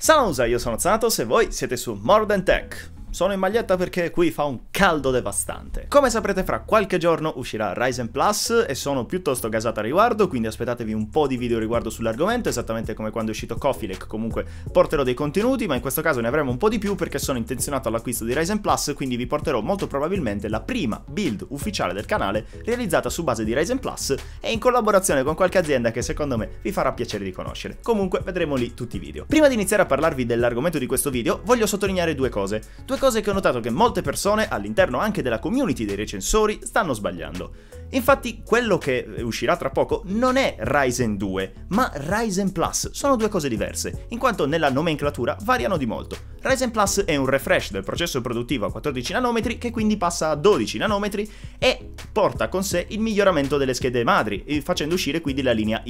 Salve, io sono Zanatos e voi siete su More Than Tech. Sono in maglietta perché qui fa un caldo devastante. Come saprete, fra qualche giorno uscirà Ryzen Plus e sono piuttosto gasato a riguardo, quindi aspettatevi un po' di video riguardo sull'argomento, esattamente come quando è uscito Coffee Lake. Comunque porterò dei contenuti, ma in questo caso ne avremo un po' di più perché sono intenzionato all'acquisto di Ryzen Plus, quindi vi porterò molto probabilmente la prima build ufficiale del canale realizzata su base di Ryzen Plus e in collaborazione con qualche azienda che secondo me vi farà piacere di conoscere. Comunque vedremo lì tutti i video. Prima di iniziare a parlarvi dell'argomento di questo video, voglio sottolineare due cose che ho notato che molte persone, all'interno anche della community dei recensori, stanno sbagliando. Infatti, quello che uscirà tra poco non è Ryzen 2, ma Ryzen Plus. Sono due cose diverse, in quanto nella nomenclatura variano di molto. Ryzen Plus è un refresh del processo produttivo a 14 nanometri che quindi passa a 12 nanometri e porta con sé il miglioramento delle schede madri, facendo uscire quindi la linea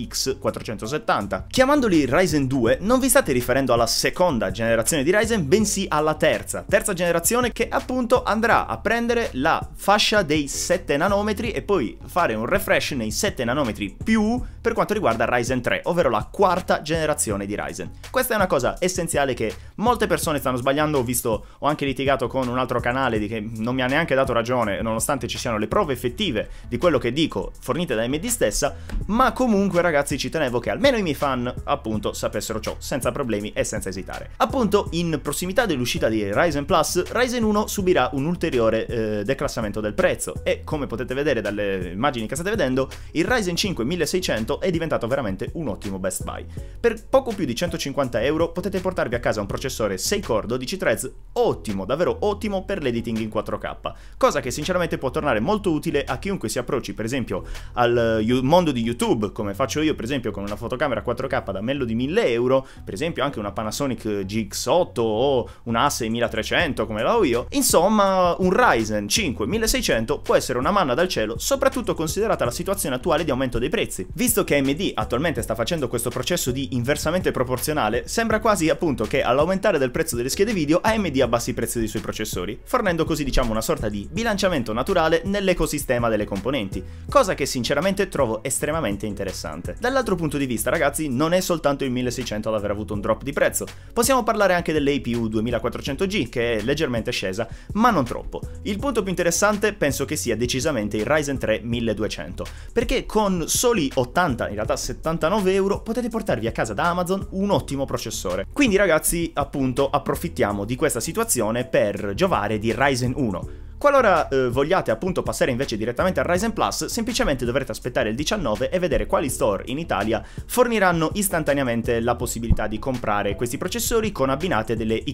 X470. Chiamandoli Ryzen 2 non vi state riferendo alla seconda generazione di Ryzen, bensì alla terza generazione, che appunto andrà a prendere la fascia dei 7 nanometri e poi fare un refresh nei 7 nanometri più per quanto riguarda Ryzen 3, ovvero la quarta generazione di Ryzen. Questa è una cosa essenziale che molte persone stanno sbagliando. Ho anche litigato con un altro canale che non mi ha neanche dato ragione, nonostante ci siano le prove effettive di quello che dico fornite da AMD stessa, ma comunque ragazzi ci tenevo che almeno i miei fan appunto sapessero ciò senza problemi e senza esitare. Appunto, in prossimità dell'uscita di Ryzen Plus, Ryzen 1 subirà un ulteriore declassamento del prezzo e, come potete vedere dalle immagini che state vedendo, il Ryzen 5 1600 è diventato veramente un ottimo best buy. Per poco più di 150 euro potete portarvi a casa un processore 6 core 12 threads ottimo, davvero ottimo per l'editing in 4K, cosa che sinceramente può tornare molto utile a chiunque si approcci per esempio al mondo di YouTube, come faccio io per esempio con una fotocamera 4K da meno di 1000 euro, per esempio anche una Panasonic GX8 o una Assey 1300 come la ho io. Insomma, un Ryzen 5 1600 può essere una manna dal cielo, soprattutto considerata la situazione attuale di aumento dei prezzi. Visto che AMD attualmente sta facendo questo processo di inversamente proporzionale, sembra quasi appunto che all'aumentare del prezzo delle schede video AMD abbassi i prezzi dei suoi processori, fornendo così diciamo una sorta di bilanciamento naturale nell'ecosistema delle componenti, cosa che sinceramente trovo estremamente interessante. Dall'altro punto di vista ragazzi, non è soltanto il 1600 ad aver avuto un drop di prezzo, possiamo parlare anche dell'APU 2400G che è leggermente scesa, ma non troppo. Il punto più interessante penso che sia decisamente il Ryzen 3 1200, perché con soli 80, in realtà 79 euro potete portarvi a casa da Amazon un ottimo processore. Quindi ragazzi, appunto, approfittiamo di questa situazione per giovare di Ryzen 1. Qualora vogliate appunto passare invece direttamente al Ryzen Plus, semplicemente dovrete aspettare il 19 e vedere quali store in Italia forniranno istantaneamente la possibilità di comprare questi processori con abbinate delle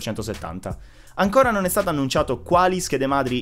X470. Ancora non è stato annunciato quali schede madri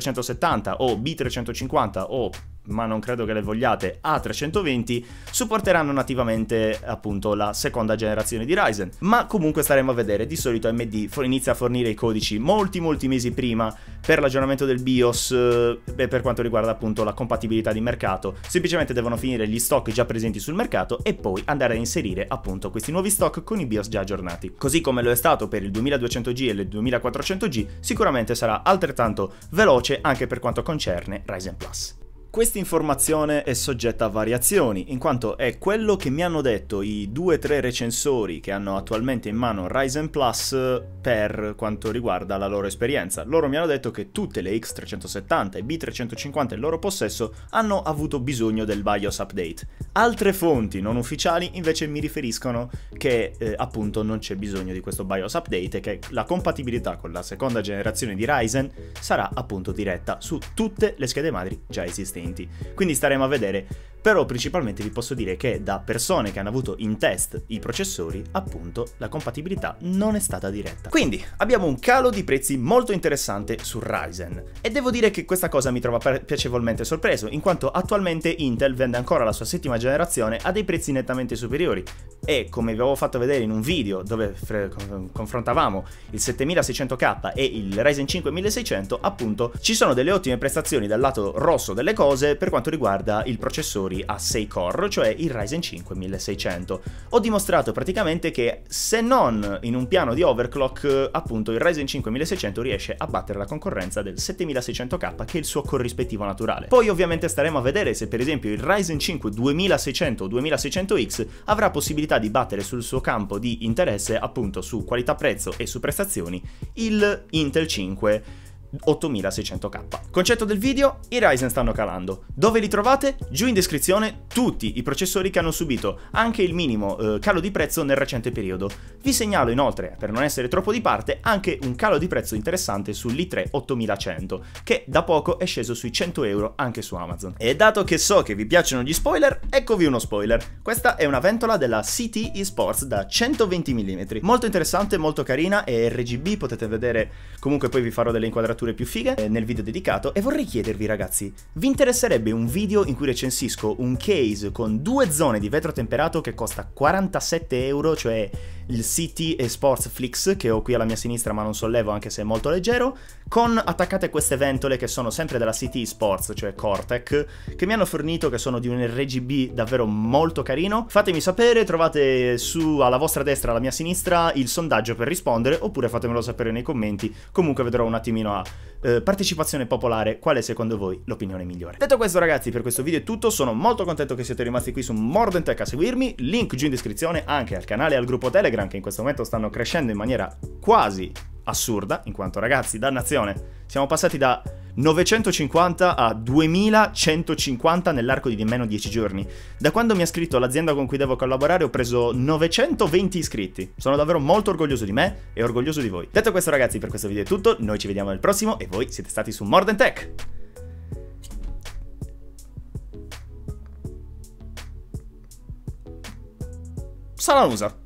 X370 o B350 o, ma non credo che le vogliate, A320 supporteranno nativamente appunto la seconda generazione di Ryzen, ma comunque staremo a vedere. Di solito AMD inizia a fornire i codici molti mesi prima per l'aggiornamento del BIOS e per quanto riguarda appunto la compatibilità di mercato. Semplicemente devono finire gli stock già presenti sul mercato e poi andare a inserire appunto questi nuovi stock con i BIOS già aggiornati. Così come lo è stato per il 2200G e il 2400G, sicuramente sarà altrettanto veloce anche per quanto concerne Ryzen Plus. Questa informazione è soggetta a variazioni, in quanto è quello che mi hanno detto i 2-3 recensori che hanno attualmente in mano Ryzen Plus per quanto riguarda la loro esperienza. Loro mi hanno detto che tutte le X370 e B350 in loro possesso hanno avuto bisogno del BIOS update. Altre fonti non ufficiali invece mi riferiscono che appunto non c'è bisogno di questo BIOS update e che la compatibilità con la seconda generazione di Ryzen sarà appunto diretta su tutte le schede madri già esistenti. Quindi staremo a vedere, però principalmente vi posso dire che da persone che hanno avuto in test i processori, appunto, la compatibilità non è stata diretta. Quindi abbiamo un calo di prezzi molto interessante su Ryzen e devo dire che questa cosa mi trova piacevolmente sorpreso, in quanto attualmente Intel vende ancora la sua settima generazione a dei prezzi nettamente superiori e, come vi avevo fatto vedere in un video dove confrontavamo il 7600K e il Ryzen 5 1600, appunto ci sono delle ottime prestazioni dal lato rosso delle cose per quanto riguarda i processori processori a 6 core, cioè il Ryzen 5 1600. Ho dimostrato praticamente che se non in un piano di overclock, appunto il Ryzen 5 1600 riesce a battere la concorrenza del 7600K, che è il suo corrispettivo naturale. Poi ovviamente staremo a vedere se per esempio il Ryzen 5 2600 o 2600X avrà possibilità di battere sul suo campo di interesse, appunto su qualità-prezzo e su prestazioni, il Intel 5 8600K. Concetto del video: i Ryzen stanno calando. Dove li trovate? Giù in descrizione tutti i processori che hanno subito anche il minimo calo di prezzo nel recente periodo. Vi segnalo inoltre, per non essere troppo di parte, anche un calo di prezzo interessante sull'i3 8100, che da poco è sceso sui 100 euro anche su Amazon. E dato che so che vi piacciono gli spoiler, eccovi uno spoiler. Questa è una ventola della CT eSports da 120 mm. Molto interessante, molto carina, è RGB, potete vedere, comunque poi vi farò delle inquadrature più fighe nel video dedicato. E vorrei chiedervi ragazzi, vi interesserebbe un video in cui recensisco un case con 2 zone di vetro temperato che costa 47 euro, cioè il CT eSports Flix che ho qui alla mia sinistra ma non sollevo anche se è molto leggero, con attaccate queste ventole che sono sempre della CT eSports, cioè Cortec, che mi hanno fornito, che sono di un RGB davvero molto carino? Fatemi sapere, trovate su alla vostra destra, alla mia sinistra, il sondaggio per rispondere, oppure fatemelo sapere nei commenti. Comunque vedrò un attimino a partecipazione popolare quale secondo voi l'opinione migliore. Detto questo ragazzi, per questo video è tutto, sono molto contento che siete rimasti qui su Mordantech a seguirmi, link giù in descrizione anche al canale e al gruppo Telegram che in questo momento stanno crescendo in maniera quasi assurda, in quanto ragazzi, dannazione, siamo passati da 950 a 2150 nell'arco di nemmeno 10 giorni. Da quando mi ha scritto l'azienda con cui devo collaborare ho preso 920 iscritti. Sono davvero molto orgoglioso di me e orgoglioso di voi. Detto questo ragazzi, per questo video è tutto, noi ci vediamo nel prossimo e voi siete stati su Mordantech. Salanusa!